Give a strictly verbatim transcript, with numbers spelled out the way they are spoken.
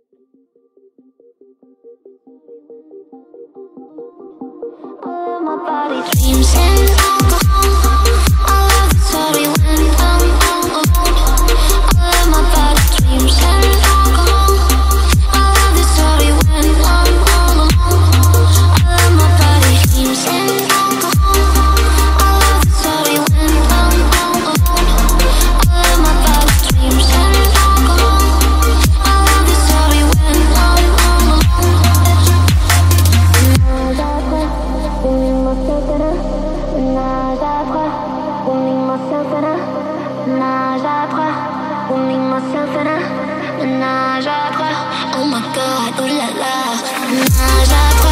My body dreams in alcohol. I love the story when I'm all alone. I let my body dreams in alcohol. I love the story when I'm all alone. I let my body dreams in alcohol. I love the story when I'm all alone. I let my body dreams in alcohol. I love the story when I'm all alone. Menage à trois, pulling myself in a menage à trois. Oh my god, ooh la la. Menage à trois.